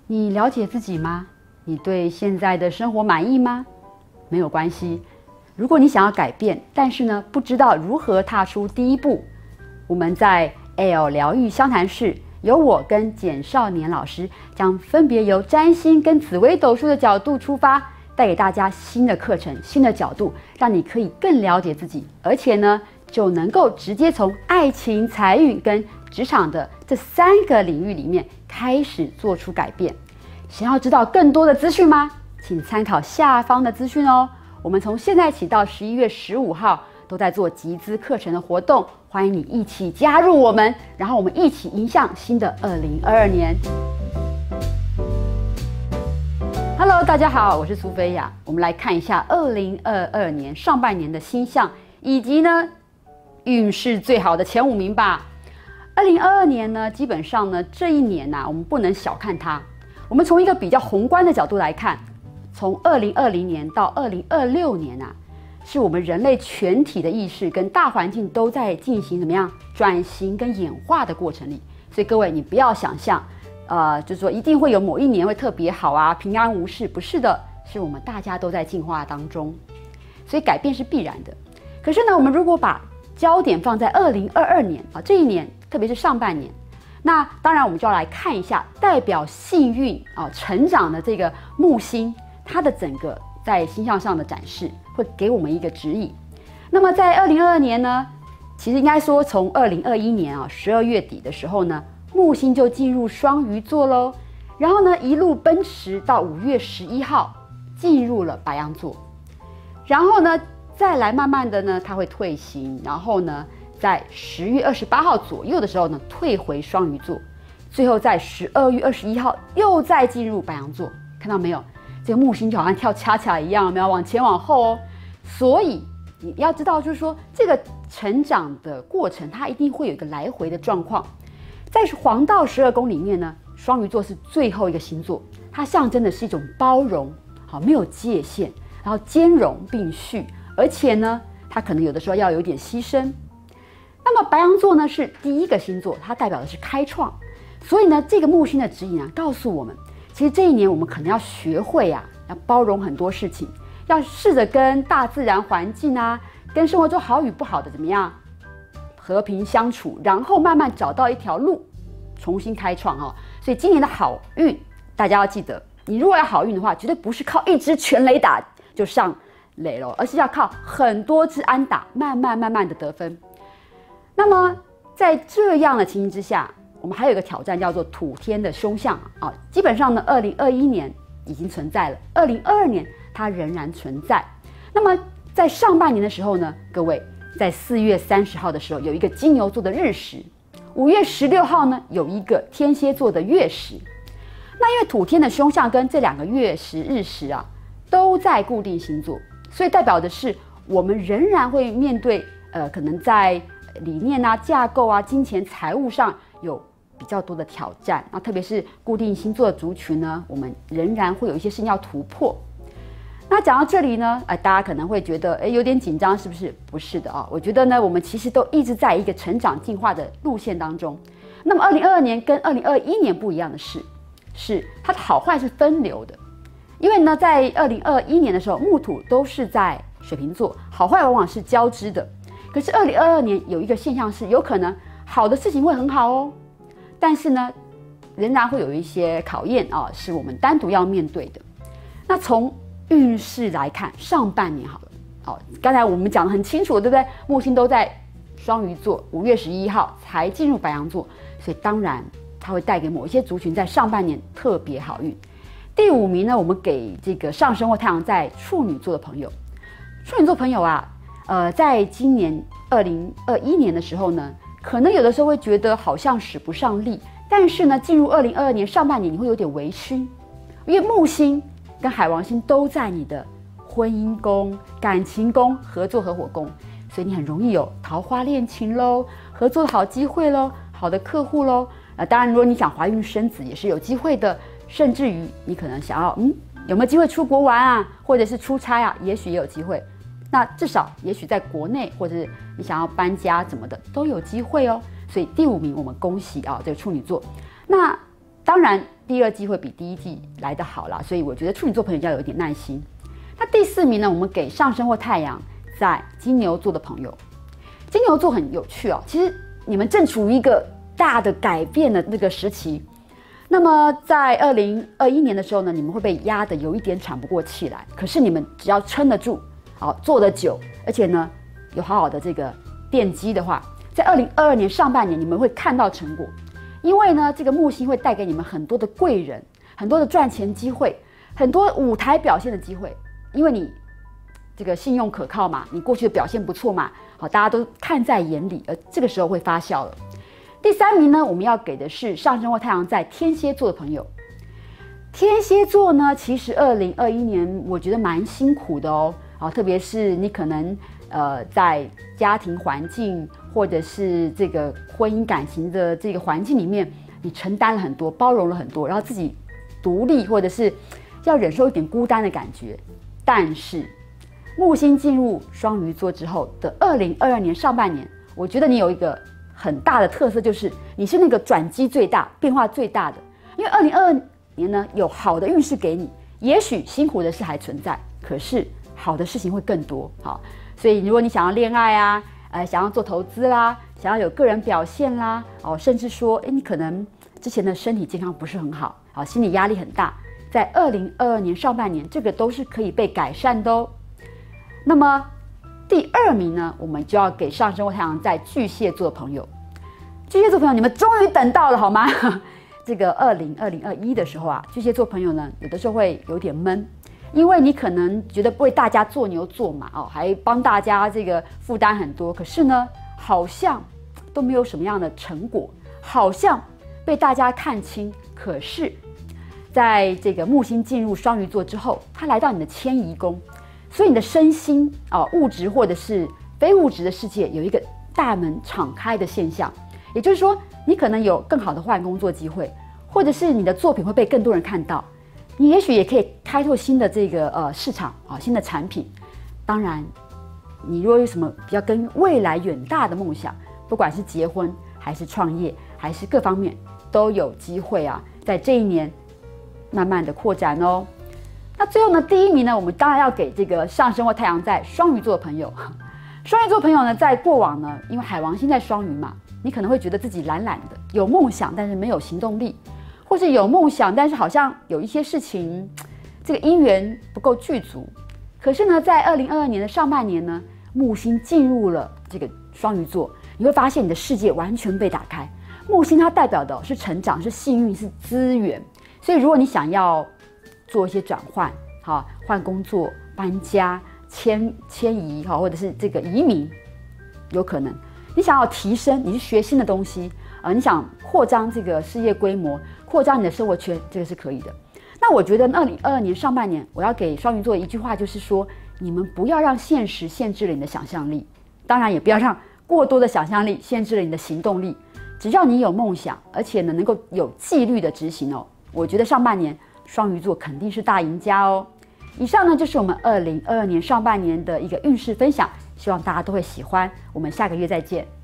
你了解自己吗？你对现在的生活满意吗？没有关系，如果你想要改变，但是呢不知道如何踏出第一步，我们在 L 疗愈相谈室，由我跟简少年老师将分别由占星跟紫微斗数的角度出发，带给大家新的课程、新的角度，让你可以更了解自己，而且呢就能够直接从爱情、财运跟职场的这3个领域里面开始做出改变。想要知道更多的资讯吗？请参考下方的资讯哦。我们从现在起到11月15号都在做集资课程的活动，欢迎你一起加入我们，然后我们一起迎向新的2022年。Hello， 大家好，我是苏菲亚。我们来看一下2022年上半年的星象，以及呢运势最好的前5名吧。2022年呢，基本上呢这一年我们不能小看它。我们从一个比较宏观的角度来看，从2020年到2026年是我们人类全体的意识跟大环境都在进行怎么样转型跟演化的过程里。所以各位，你不要想象，就是说一定会有某一年会特别好平安无事，不是的，是我们大家都在进化当中，所以改变是必然的。可是呢，我们如果把焦点放在2022年这一年，特别是上半年。那当然，我们就要来看一下代表幸运成长的这个木星，它的整个在星象上的展示，会给我们一个指引。那么在2022年呢，其实应该说从2021年12月底的时候呢，木星就进入双鱼座喽，然后呢一路奔驰到5月11号进入了白羊座，然后呢再来慢慢的呢它会退行，然后呢在10月28号左右的时候呢，退回双鱼座，最后在12月21号又再进入白羊座，看到没有？这个木星就好像跳恰恰一样，没有往前往后哦。所以你要知道，就是说这个成长的过程，它一定会有一个来回的状况。在黄道12宫里面呢，双鱼座是最后一个星座，它象征的是一种包容，没有界限，然后兼容并蓄，而且呢，它可能有的时候要有点牺牲。那么白羊座呢是第一个星座，它代表的是开创，所以呢这个木星的指引告诉我们，其实这一年我们可能要学会要包容很多事情，要试着跟大自然环境跟生活中好与不好的怎么样和平相处，然后慢慢找到一条路，重新开创所以今年的好运，大家要记得，你如果要好运的话，绝对不是靠一支全垒打就上垒了，而是要靠很多支安打，慢慢的得分。那么在这样的情形之下，我们还有一个挑战叫做土天的凶相基本上呢2021年已经存在了，2022年它仍然存在。那么在上半年的时候呢，各位在4月30号的时候有一个金牛座的日食，5月16号呢有一个天蝎座的月食。那因为土天的凶相跟这2个月食日食都在固定星座，所以代表的是我们仍然会面对可能在理念架构金钱财务上有比较多的挑战，特别是固定星座的族群呢，我们仍然会有一些事情要突破。那讲到这里呢，大家可能会觉得有点紧张，是不是？不是的我觉得呢，我们其实都一直在一个成长进化的路线当中。那么2022年跟2021年不一样的是它的好坏是分流的，因为呢在2021年的时候，木土都是在水瓶座，好坏往往是交织的。可是2022年有一个现象是，有可能好的事情会很好但是呢，仍然会有一些考验是我们单独要面对的。那从运势来看，上半年好了刚才我们讲得很清楚，对不对？木星都在双鱼座，5月11号才进入白羊座，所以当然它会带给某一些族群在上半年特别好运。第5名呢，我们给这个上升或太阳在处女座的朋友，处女座朋友在今年2021年的时候呢，可能有的时候会觉得好像使不上力，但是呢，进入2022年上半年你会有点微醺，因为木星跟海王星都在你的婚姻宫、感情宫、合作合伙宫，所以你很容易有桃花恋情喽，合作的好机会喽，好的客户喽。当然，如果你想怀孕生子也是有机会的，甚至于你可能想要有没有机会出国玩或者是出差也许也有机会。那至少也许在国内，或者是你想要搬家怎么的都有机会所以第5名我们恭喜这个处女座。那当然第二季会比第一季来得好啦，所以我觉得处女座朋友要有一点耐心。那第4名呢，我们给上升或太阳在金牛座的朋友。金牛座很有趣哦，其实你们正处于一个大的改变的那个时期。那么在2021年的时候呢，你们会被压得有一点喘不过气来，可是你们只要撑得住，做得久，而且呢有好好的这个奠基的话，在2022年上半年你们会看到成果。因为呢，这个木星会带给你们很多的贵人，很多的赚钱机会，很多舞台表现的机会。因为你这个信用可靠嘛，你过去的表现不错嘛，好，大家都看在眼里，而这个时候会发酵了。第3名呢，我们要给的是上升或太阳在天蝎座的朋友。天蝎座呢，其实2021年我觉得蛮辛苦的哦，特别是你可能在家庭环境或者是这个婚姻感情的这个环境里面，你承担了很多，包容了很多，然后自己独立或者是要忍受一点孤单的感觉。但是木星进入双鱼座之后的2022年上半年，我觉得你有一个很大的特色，就是你是那个转机最大、变化最大的。因为2022年呢，有好的运势给你，也许辛苦的事还存在，可是好的事情会更多。好，所以如果你想要恋爱啊，想要做投资啦，想要有个人表现啦，甚至说，你可能之前的身体健康不是很好，心理压力很大，在2022年上半年，这个都是可以被改善的哦。那么第2名呢，我们就要给上升或太阳在巨蟹座的朋友。巨蟹座朋友，你们终于等到了好吗？这个2021的时候啊，巨蟹座朋友呢，有的时候会有点闷，因为你可能觉得为大家做牛做马还帮大家这个负担很多，可是呢，好像都没有什么样的成果，好像被大家看清。可是，在这个木星进入双鱼座之后，它来到你的迁移宫，所以你的身心物质或者是非物质的世界有一个大门敞开的现象。也就是说，你可能有更好的换工作机会，或者是你的作品会被更多人看到，你也许也可以开拓新的这个市场新的产品。当然，你如果有什么比较跟未来远大的梦想，不管是结婚还是创业还是各方面，都有机会在这一年慢慢的扩展哦。那最后呢，第1名呢，我们当然要给这个上升或太阳在双鱼座的朋友。双鱼座朋友呢，在过往呢，因为海王星在双鱼嘛，你可能会觉得自己懒懒的，有梦想但是没有行动力，或是有梦想但是好像有一些事情，这个因缘不够具足。可是呢，在2022年的上半年呢，木星进入了这个双鱼座，你会发现你的世界完全被打开。木星它代表的是成长，是幸运，是资源。所以如果你想要做一些转换，换工作、搬家、迁移，或者是这个移民，有可能。你想要提升，你是学新的东西，你想扩张这个事业规模，扩张你的生活圈，这个是可以的。那我觉得2022年上半年，我要给双鱼座一句话，就是说，你们不要让现实限制了你的想象力，当然也不要让过多的想象力限制了你的行动力。只要你有梦想，而且呢能够有纪律的执行我觉得上半年双鱼座肯定是大赢家哦。以上呢就是我们2022年上半年的一个运势分享，希望大家都会喜欢。我们下个月再见。